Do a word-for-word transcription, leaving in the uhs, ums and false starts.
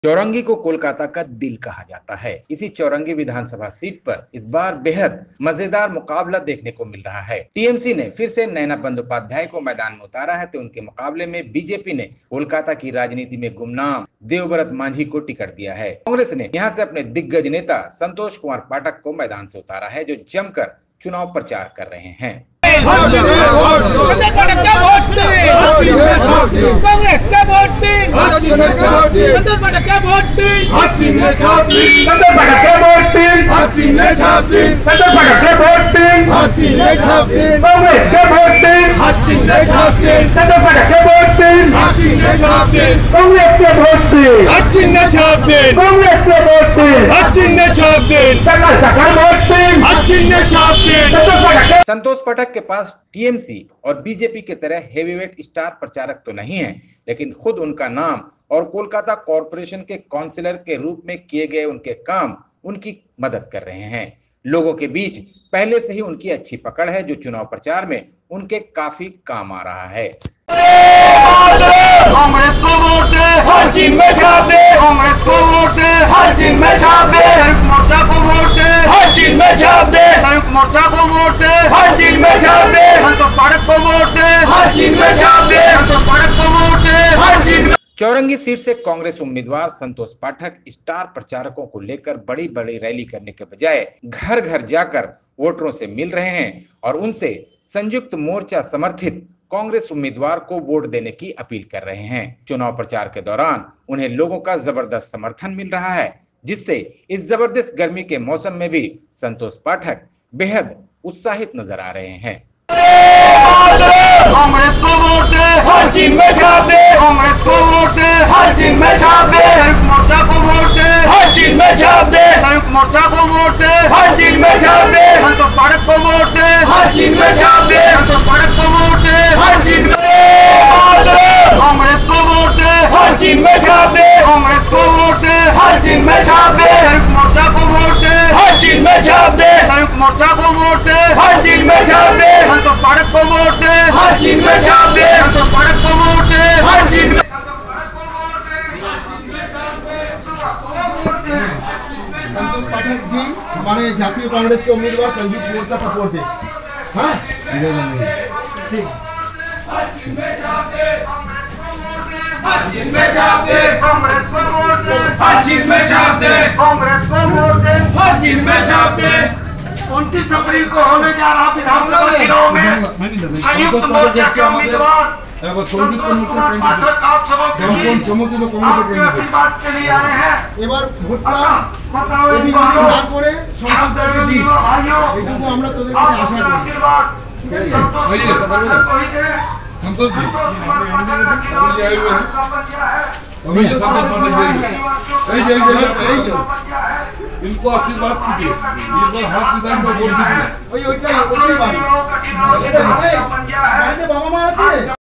चौरंगी को कोलकाता का दिल कहा जाता है। इसी चौरंगी विधानसभा सीट पर इस बार बेहद मजेदार मुकाबला देखने को मिल रहा है। टीएमसी ने फिर से नैना बंदोपाध्याय को मैदान में उतारा है, तो उनके मुकाबले में बीजेपी ने कोलकाता की राजनीति में गुमनाम देवव्रत मांझी को टिकट दिया है। कांग्रेस ने यहाँ से अपने दिग्गज नेता संतोष कुमार पाठक को मैदान से उतारा है, जो जमकर चुनाव प्रचार कर रहे हैं। कांग्रेस का वोट दी, संतोष पाठक का वोट दी, संतोष पाठक का वोट दी, संतोष पाठक का वोट दी, कांग्रेस का वोट दी, संतोष पाठक का वोट दी, कांग्रेस के वोट दी, कांग्रेस के वोट दी, सकल सकल वोट दी। संतोष पाठक के पास टीएमसी और बीजेपी के तरह हेवीवेट स्टार प्रचारक तो नहीं है, लेकिन खुद उनका नाम और कोलकाता कॉरपोरेशन के काउंसिलर के रूप में किए गए उनके काम उनकी मदद कर रहे हैं। लोगों के बीच पहले से ही उनकी अच्छी पकड़ है, जो चुनाव प्रचार में उनके काफी काम आ रहा है। कांग्रेस को वोट दे, हर चीज में छाप दे, कांग्रेस को वोट दे, हर चीज में छाप दे, संयुक्त मोर्चा को वोट दे, हर चीज में छाप दे, संयुक्त मोर्चा को वोट दे, हर चीज में छाप दे, संतोष पाठक को वोट दे, हर चीज में छाप दे, संतोष पाठक को वोट दे, हर चीज में। चौरंगी सीट से कांग्रेस उम्मीदवार संतोष पाठक स्टार प्रचारकों को लेकर बड़ी बड़ी रैली करने के बजाय घर घर जाकर वोटरों से मिल रहे हैं और उनसे संयुक्त मोर्चा समर्थित कांग्रेस उम्मीदवार को वोट देने की अपील कर रहे हैं। चुनाव प्रचार के दौरान उन्हें लोगों का जबरदस्त समर्थन मिल रहा है, जिससे इस जबरदस्त गर्मी के मौसम में भी संतोष पाठक बेहद उत्साहित नजर आ रहे हैं। कांग्रेस को वोट दे, हर चीज में छाप दे, कांग्रेस को वोट दे, हर चीज में छाप दे, संयुक्त मोर्चा को वोट दे, हर चीज में छाप दे, संयुक्त मोर्चा को वोट दे, हर चीज में छाप दे, संतोष पाठक को वोट दे, हर चीज में छाप दे, संतोष पाठक को वोट दे, हर चीज में। कांग्रेस को वोट दे, हर चीज में छाप दे, कांग्रेस को वोट दे, हर चीज में छाप दे, संयुक्त मोर्चा को वोट दे, हर चीज में छाप दे, संयुक्त मोर्चा को वोट दे, हर चीज में छाप दे, संतोष पाठक को वोट दे, हर चीज में छाप दे, संतोष पाठक को वोट दे, हर चीज में। संतोष पाठक जी हमारे जातीय कांग्रेस के उम्मीदवार संयुक्त मोर्चा सपोर्ट है। हाँ ठीक। हर चीज में छाप दे, हर चीज में छाप दे, कांग्रेस को वोट दे, हर चीज में छाप दे, कांग्रेस को वोट दे, हर चीज में छाप दे। उनतीस अप्रैल को होने जा रहा विधानसभा चुनाव में संयुक्त मोर्चा के उम्मीदवार पाठक आप सबों के बीच आपके आशीर्वाद के लिए आए हैं। এবার ভোটটা এই বিজয় না করে সন্ত্রাসীদেরকে দিই, এটুকু আমরা তোদের কাছে আশা করি। संतोष जी आए हुए हैं, अभी जो संतोष पाठक जी इनको आशीर्वाद कीजिए, इस बार हाथ विधान में वोट दीजिए। ওই ওইটাই ওদেরই বাড়ি। বাড়িতে বাবা মা আছে।